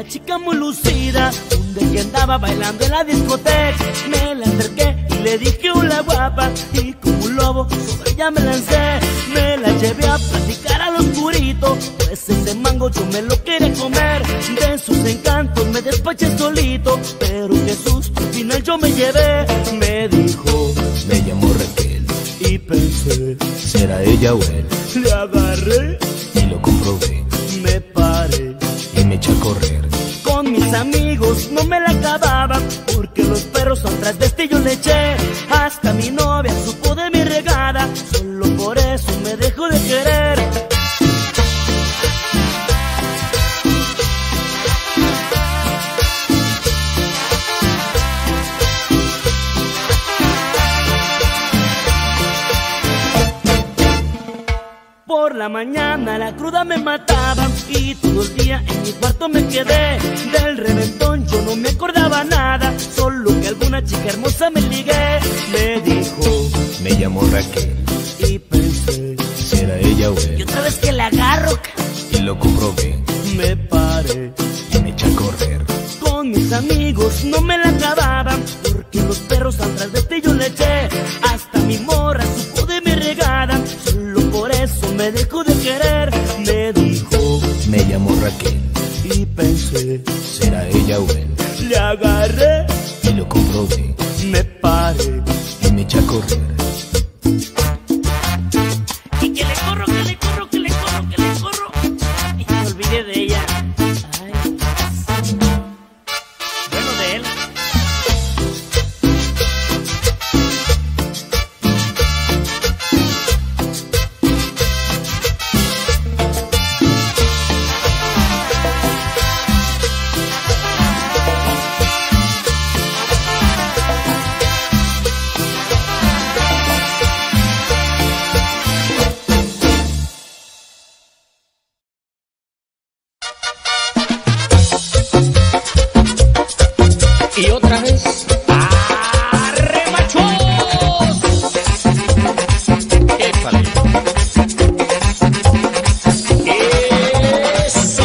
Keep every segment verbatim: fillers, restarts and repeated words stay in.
una chica muy lucida, un día que andaba bailando en la discoteca. Me la acerqué y le dije hola guapa, y como un lobo sobre ella me lancé. Me la llevé a platicar al oscurito, pues ese mango yo me lo quería comer. De sus encantos me despaché solito, pero qué susto al final yo me llevé. Me dijo, me llamo Raquel, y pensé, ¿será ella o él? Le agarré y lo comprobé, me paré y me eché a correr. Con mis amigos no me la acababa, porque los perros atrás de este yo le eché. Hasta mi novia supo de mi regada, solo por eso me dejó de querer. Por la mañana la cruda me mataba y todo el día en mi cuarto me quedé. Del reventón yo no me acordaba nada, solo que alguna chica hermosa me ligué. Me dijo, me llamo Raquel, y pensé, ¿será ella o él? Y otra vez que la agarro y lo comprobé, me paré y me eché a correr. Con mis amigos no me la acababan, porque los perros atrás de este yo le eché. Hasta mi morra supo de mi regada, solo por eso me dejó de querer. Me dijo, me llamo Raquel, y pensé, ¿será ella o él? Le agarré y lo comprobé, me paré y me eché a correr. Y que le corro, que le corro, que le corro, que le corro, y me olvidé de ella. Ay, bueno, de él. Y otra vez, ¡arre machos! ¡Épale! ¡Eso!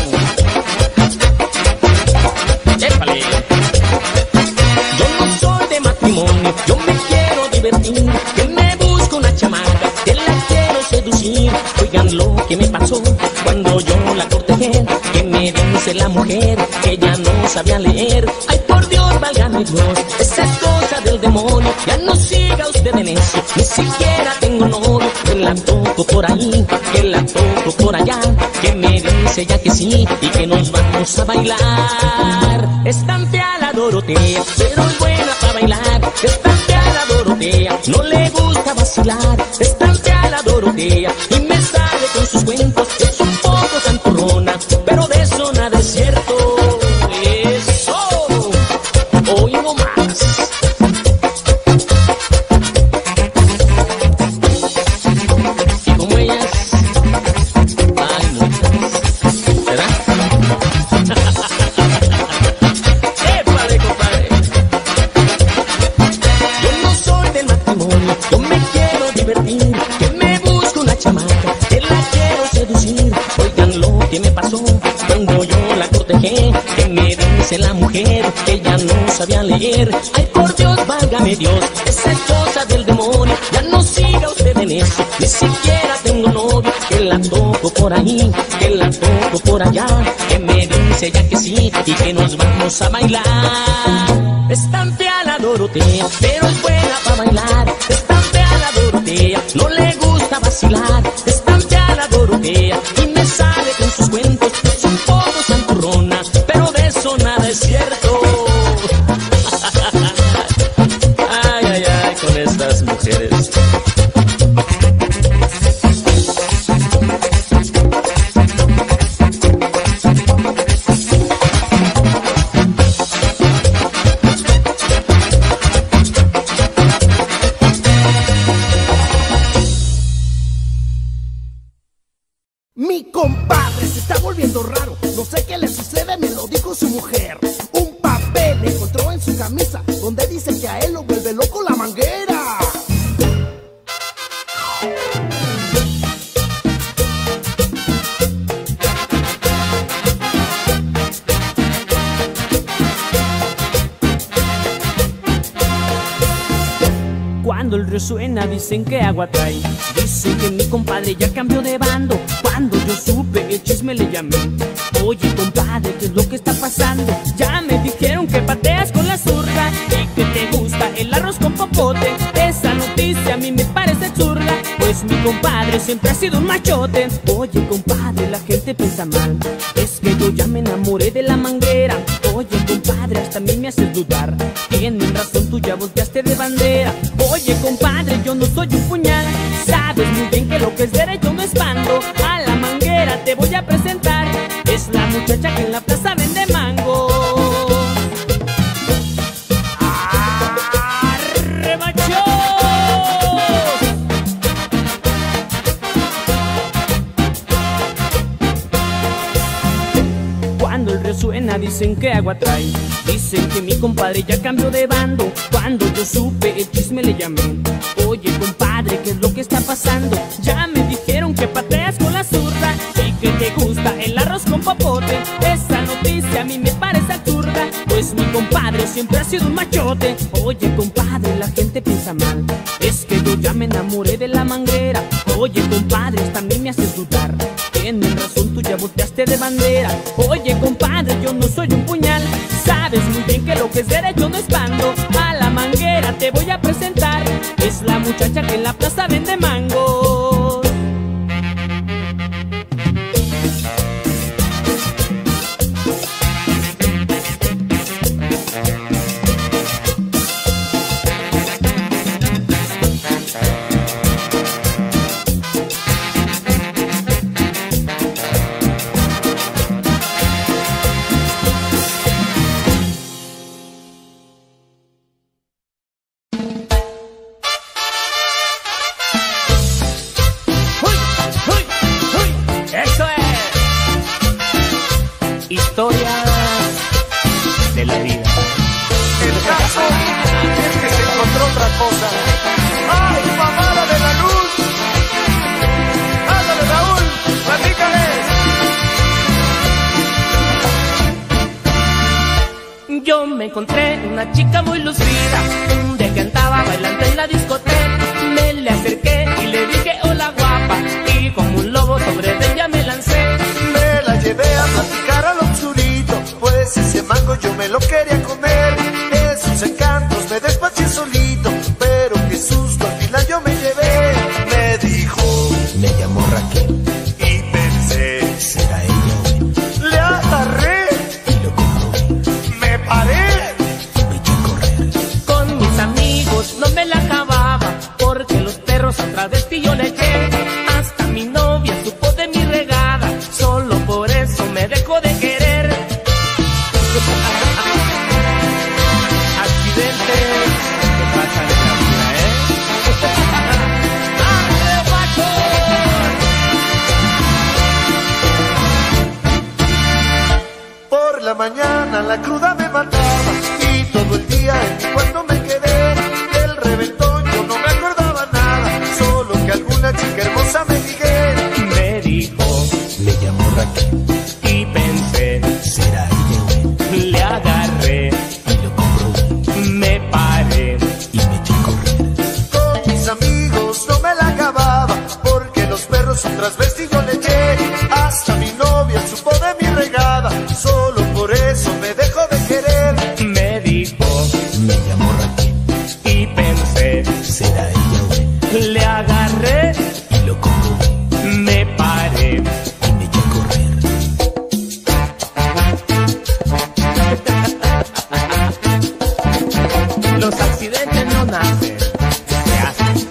¡Épale! Yo no soy de matrimonio, yo me quiero divertir, que me busco una chamaca, que la quiero seducir. Oigan lo que me pasó cuando yo la cortejé, que me dice la mujer que ella no sabía leer. Ay, por Dios, válgame Dios, esa es cosa del demonio. Ya no siga usted en eso, ni siquiera tengo novio. Que la toco por ahí, que la toco por allá, que me dice ya que sí y que nos vamos a bailar. Es tan fea la Dorotea, pero es buena para bailar. Es tan fea la Dorotea, no le gusta vacilar. Es tan fea la Dorotea y me sale con sus cuentos. Es un poco santurrona, pero de eso nada es cierto. Oigo más. Y como ellas, hay muchas, ¿verdad? ¡Épale, compadre! Yo no soy del matrimonio, yo me quiero divertir, que me busco una chamaca, que la quiero seducir. Oigan lo que me pasó cuando yo la cortejé, que me dice la mujer que ella no sabía leer. Ay, por Dios, válgame Dios, esa es cosa del demonio. Ya no siga usted en eso, ni siquiera tengo novio. Que la toco por ahí, que la toco por allá, que me dice ya que sí y que nos vamos a bailar. Es tan fea la Dorotea, pero es buena para bailar. Es tan fea la Dorotea, no le gusta vacilar. Es tan fea la Dorotea y me sale con sus cuentos. Es un poco santurrona, pero de eso nada es cierto. Ay, ay, ay, con estas mujeres. Mi compadre se está volviendo raro, no sé qué le sucede, me lo dijo su mujer. Un papel encontró en su camisa donde dice que a él lo vuelve loco la manguera. Cuando el río suena dicen que agua trae. Dicen que mi compadre ya cambió de bando. Cuando yo supe el chisme le llamé. Oye compadre, ¿qué es lo que está pasando? Ya me dijeron que pateas con la zurda y que te gusta el arroz con popote. Esa noticia a mí me parece zurda, pues mi compadre siempre ha sido un machote. Oye compadre, la gente piensa mal, es que yo ya me enamoré de la manguera. Oye compadre, hasta a mí me haces dudar. Tienen razón, tú ya volteaste de bandera. Oye compadre, yo no soy un puñal. Sabes muy bien que lo que es derecho no es bando. A la manguera te voy a presentar. Es la muchacha que en la plaza vende mango. ¡Arre, machos! Cuando el río suena dicen que agua trae. Dicen que mi compadre ya cambió de bando. Cuando yo supe el chisme le llamé. Oye compadre, ¿qué es lo que está pasando? Ya me dijeron que pateas con la zurda y que te gusta el arroz con popote. Esa noticia a mí me parece absurda, pues mi compadre siempre ha sido un machote. Oye compadre, la gente piensa mal, es que yo ya me enamoré de la manguera. Oye compadre, hasta a mí me haces dudar. Tienes razón, tú ya volteaste de bandera. Oye compadre, yo no soy un puñal. Sabes muy bien que lo que es derecho no es bando. A la manguera te voy a presentar. Es la muchacha que en la plaza vende mangos. Historias de la vida. El caso es que se encontró otra cosa. ¡Ay, mamada de la luz! ¡Ándale, Raúl! ¡Platícales! Yo me encontré una chica muy lucida, un día que andaba bailando en la discoteca. Me le acerqué y le dije hola guapa, y como un lobo sobre ella me lancé. Me la llevé a platicar al obscurito, pues ese mango yo me lo quería comer. De sus encantos me despaché solito, pero qué susto, al final yo me llevé. Me dijo, Me llamó Raquel. y pensé, ¿Será ella o él? le agarré, Y lo comprobé. me paré. Y me eché a correr. Con mis amigos no me la acababa, porque los perros a través de yo le eché. Hasta mi novia supo de mi regada, solo por eso me dejó de querer. Accidentes que pasan en la vida, ¿eh? ¡Arre, macho! Por la mañana la cruda me mataba y todo el día en mi cuarto me quedé. Del reventón yo no me acordaba nada, solo que alguna chica hermosa me dije. Me dijo Me llamó Raquel. y pensé, ¿Será ella o él? le agarré, Y lo comprobé. me paré. Y me eché a correr. Con mis amigos no me la acababa, porque los perros un transvesti yo le eché. Hasta mi novia supo de mi regada, solo por eso me dejó de querer. Me dijo Me llamó Raquel. y pensé, ¿Será ella o él? le agarré, Y lo comprobé. me paré. Y me eché a correr. Los accidentes no nacen, se hacen.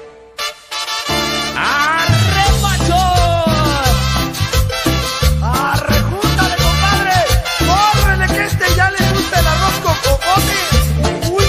¡Arre, machos! ¡Arre, júntale, compadre! ¡Córrele que este ya le gusta el arroz con popote! ¡Uy!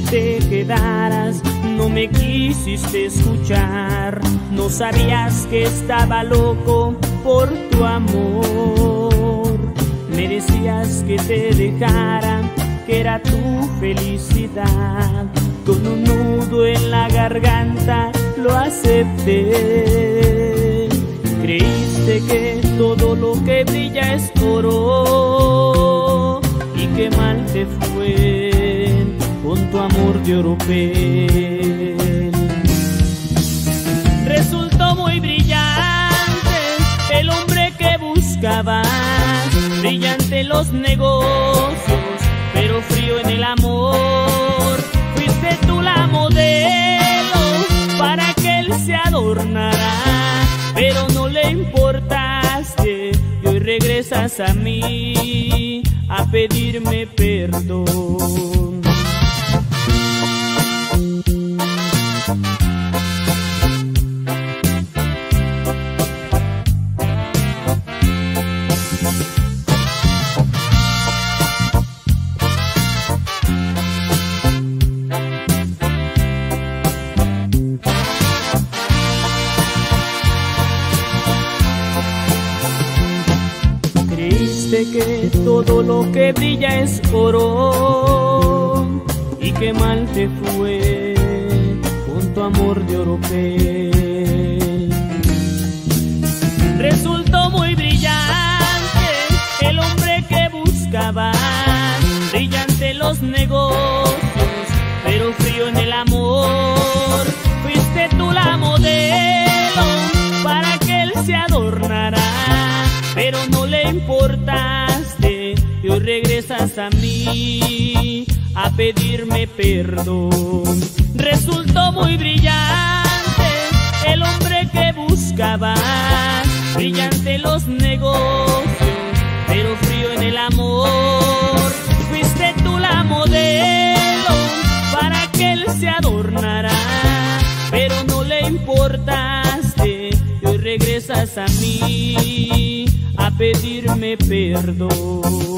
te quedaras, no me quisiste escuchar, no sabías que estaba loco por tu amor. Me decías que te dejara, que era tu felicidad, con un nudo en la garganta lo acepté. Creíste que todo lo que brilla es oro, y qué mal te fue con tu amor de oropel. Resultó muy brillante el hombre que buscabas, brillante en los negocios, pero frío en el amor. Fuiste tú la modelo para que él se adornara, pero no le importaste y hoy regresas a mí a pedirme perdón. Que todo lo que brilla es oro, y qué mal te fue con tu amor de oropel. Resultó muy brillante el hombre que buscabas, brillante en los negocios, pero frío en el amor. Fuiste tú la modelo para que él se adornara, pero no le importaste y hoy regresas a mí a pedirme perdón. Resultó muy brillante el hombre que buscabas, brillante en los negocios, pero frío en el amor. Fuiste tú la modelo para que él se adornara, pero no le importaste y hoy regresas a mí a pedirme perdón.